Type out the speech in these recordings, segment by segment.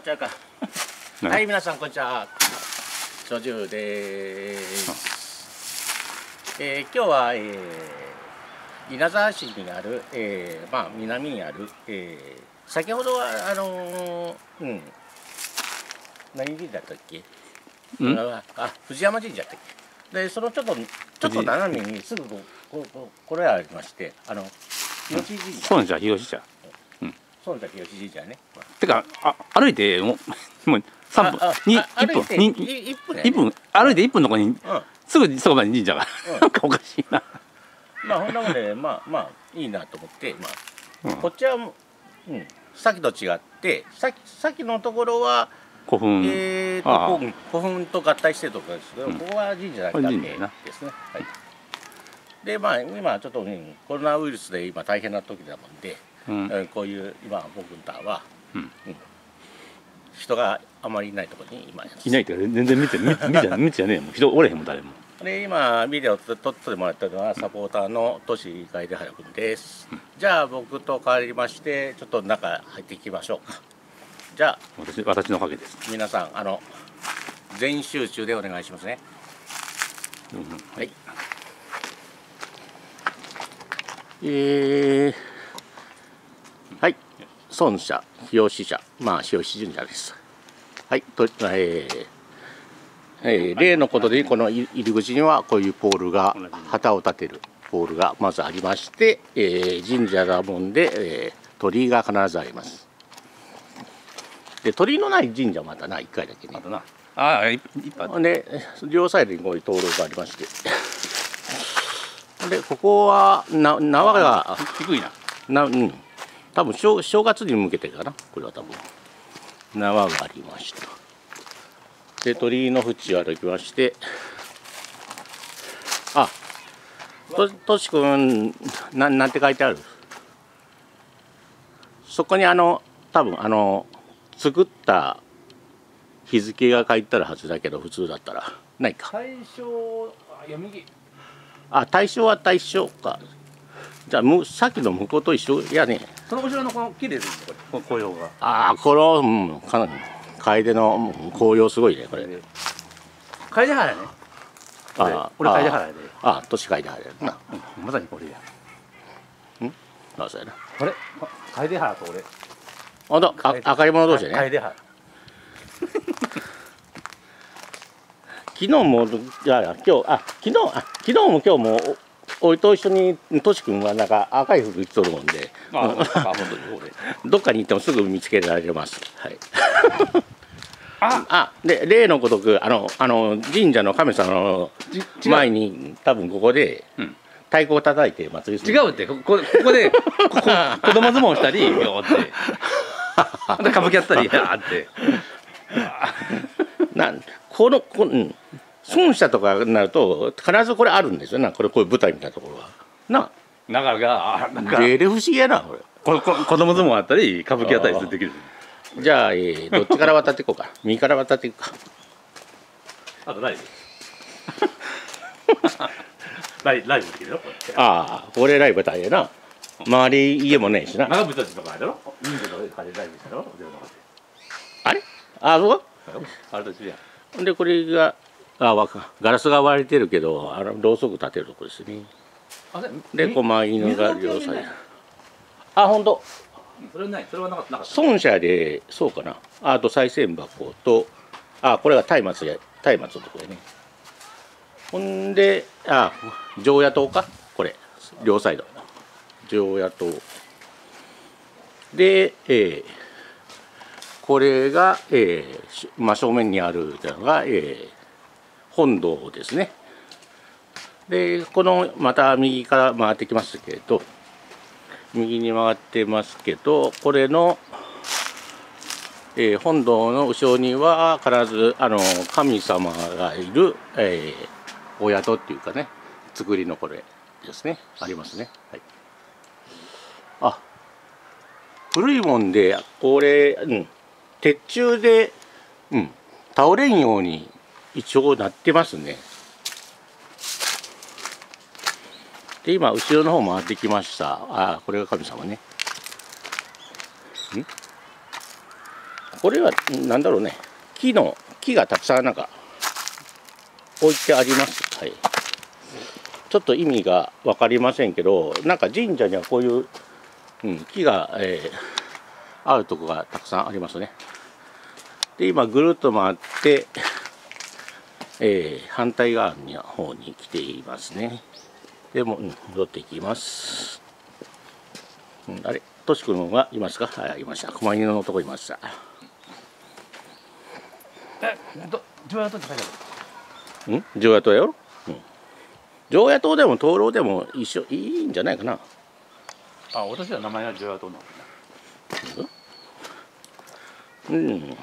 違うか。はい、皆さんこんにちは。所住です。今日は、稲沢市にある、南にある、先ほどは何神社だったっけ？藤山神社だったっけ？で、そのちょっと斜めにすぐこれありまして、日吉神社。 そうじゃ日吉じゃ。 そうじゃ日吉神社ね。 てか歩いてもう3分1分歩いて1分のとこにすぐそこまで神社がなんかおかしいな。 まあほんなのでまあいいなと思ってこっちはさっきと違ってさっきのところは古墳古墳と合体してるところですけど、ここは神社だけですね。はい。で今ちょっとコロナウイルスで今大変な時だもんで。こういう今僕らは人があまりいないところに今いないって全然見てじゃねえもん。人おれへんもん誰も。 で今ビデオ撮ってもらったのはサポーターのトシ楓原君です。じゃあ僕と変わりましてちょっと中入っていきましょうか。じゃあ私のおかげです。 皆さん全集中でお願いしますね。はい。はい、孫社、日吉社、日吉神社です。はい、例のことでこの入り口にはこういうポールが旗を立てるポールがまずありまして、神社だもんで、鳥居が必ずあります。で鳥居のない神社はまた1回だけね。 いっぱい。 で両サイドにこういう灯籠がありまして、でここは縄が低いな。 多分正月に向けてかな、これは多分縄がありました。で鳥居の縁を歩きまして、としくんなんて書いてある？そこに多分作った日付が書いてあるはずだけど、普通だったらないか。 大正右。 大正は大正か。じゃあさっきの向こうと一緒やね。 その後ろのこの綺麗ですね、これ紅葉が。 このかなり楓の紅葉すごいねこれ。 楓原ね。俺楓原で。 年楓原やな。 まさにこれや。 そうやな。 これ楓原と俺。 赤いもの同士やね。 楓原。 昨日も昨日も今日も俺と一緒にとし君はなんか赤い服着とるもんで、どっかに行ってもすぐ見つけられます。はい。で例のごとく神社の神様の前に多分ここで太鼓を叩いて祭りする。 違うってここで子供相撲したりよって歌舞伎やったりって孫社とかになると必ずこれあるんですよな。こういう舞台みたいなところはなんか不思議やなこれ。 子供相撲あったり歌舞伎やったりするできる。 じゃあどっちから渡っていこうか。右から渡っていくか。 あとライブライブできるよこれ。 これライブ大変な。周り家もねえしな。 長渕たちとかあれだろ。人数とかでライブしたろ。 あれそうあれと一緒や。 でこれがガラスが割れてるけどろうそく立てるとこですね。で狛犬が両サイド。本当。 それはない。それはなかった。 孫社でそうかな。あと賽銭箱とこれが松明のところね。ほんで常夜灯かこれ両サイド常夜灯でこれが正面にあるのが本堂ですね。でこのまた右から回ってきますけど、右に回ってますけど、これの本堂の後ろには必ず神様がいるお宿っていうかね、作りのこれですね、ありますね。はい。古いもんでこれ鉄柱で倒れんように一応なってますね。で今後ろの方回ってきました。これが神様ね。 これはなんだろうね、木がたくさんなんか置いてあります。はい。ちょっと意味が分かりませんけど、なんか神社にはこういう、木が、あるとこがたくさんありますね。で今ぐるっと回って、反対側の方に来ていますね。でも、戻っていきます。あれ、としくんはいますか？はい、いました。狛犬のとこいました。 常夜灯って書いてある。 常夜灯やろ？常夜灯でも灯籠でも一緒いいんじゃないかな。 あ、私は名前は常夜灯なの。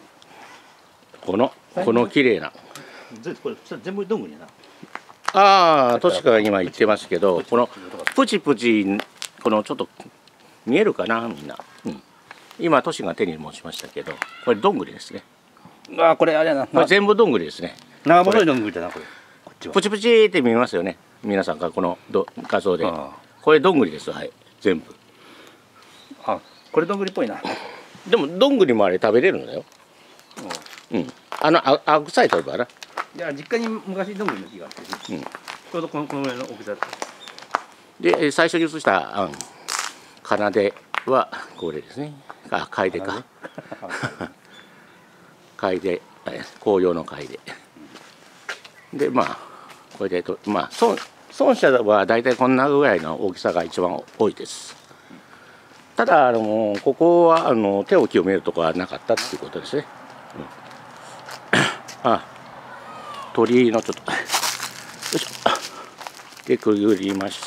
この綺麗な。 これ全部どんぐりやな。 ああ、としか今言ってますけど、このプチプチ、このちょっと見えるかな、みんな。今としが手に持ちましたけど、これどんぐりですね。 あ、これあれやな。 これ全部どんぐりですね。 長細いどんぐりだな、これ。こっちは。 プチプチって見えますよね。皆さんからこの画像で。これどんぐりです。はい、全部。 あ、これどんぐりっぽいな。 でもどんぐりもあれ食べれるのだよ。青臭いとばな。 いや、実家に昔どんぐりの木があって、ちょうどこのぐらいの大きさだった。 で、最初に写した奏ではこれですね。楓か。楓、紅葉の楓。で、まあこれでまあ孫社はだいたいこんなぐらいの大きさが一番多いです。ただここは手を清めるところはなかったっていうことですね。鳥居のちょっとよいしょでくぐりまして、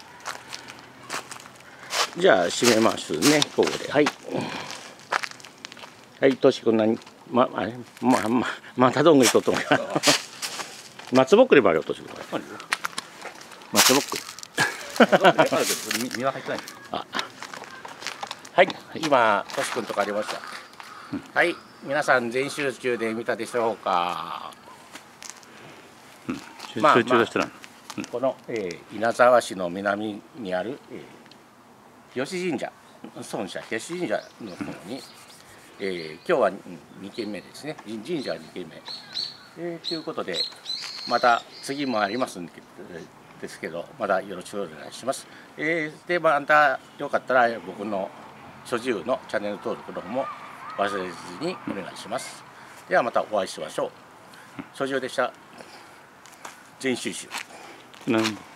じゃあ閉めますね、ここで。はいはい、としくん何またどんぐりとっとんか松ぼっくりもあるよ、としくん。松ぼっくり実は入ってない。 はい、今としくんとかありました。はい、皆さん全集中で見たでしょうか。 集中がしてない。 この、稲沢市の南にある、吉神社、孫社吉神社の方に、今日は2軒目ですね。神社は2軒目。ということで、また次もありますんですけど、またよろしくお願いします。で、またよかったら僕の所持のチャンネル登録の方も忘れずにお願いします。ではまたお会いしましょう。所持でした。全集集。